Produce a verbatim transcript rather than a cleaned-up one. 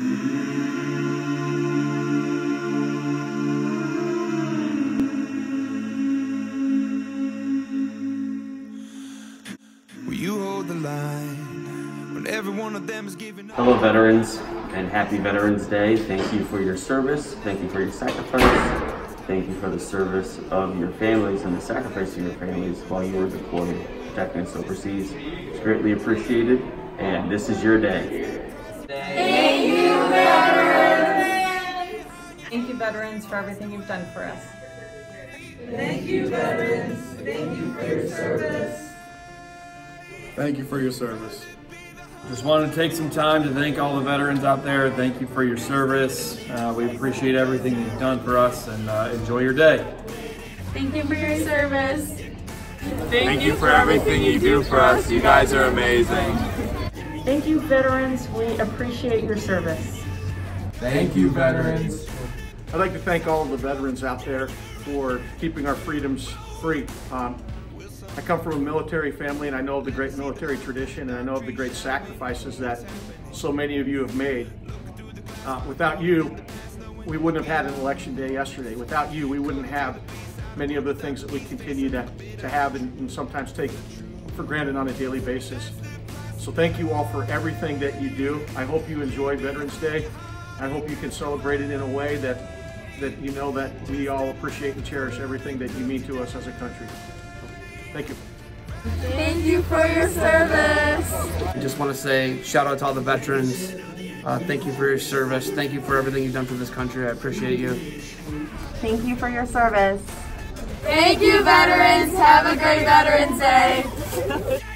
Will you hold the line when every one of them is giving up? Hello veterans, and happy Veterans Day. Thank you for your service. Thank you for your sacrifice. Thank you for the service of your families and the sacrifice of your families while you were deployed, protecting us overseas. It's greatly appreciated, and this is your day. Thank you, veterans! Thank you, veterans, for everything you've done for us. Thank you, veterans. Thank you for your service. Thank you for your service. Just wanted to take some time to thank all the veterans out there. Thank you for your service. Uh, we appreciate everything you've done for us, and uh, enjoy your day. Thank you for your service. Thank, Thank you for everything you do for us. You guys are amazing. Thank you, veterans. We appreciate your service. Thank you, veterans. I'd like to thank all of the veterans out there for keeping our freedoms free. Um, I come from a military family, and I know of the great military tradition, and I know of the great sacrifices that so many of you have made. Uh, without you, we wouldn't have had an election day yesterday. Without you, we wouldn't have many of the things that we continue to, to have and, and sometimes take for granted on a daily basis. So thank you all for everything that you do. I hope you enjoy Veterans Day. I hope you can celebrate it in a way that, that you know that we all appreciate and cherish everything that you mean to us as a country. Thank you. Thank you for your service. I just want to say shout out to all the veterans. Uh, thank you for your service. Thank you for everything you've done for this country. I appreciate you. Thank you for your service. Thank you, veterans. Have a great Veterans Day.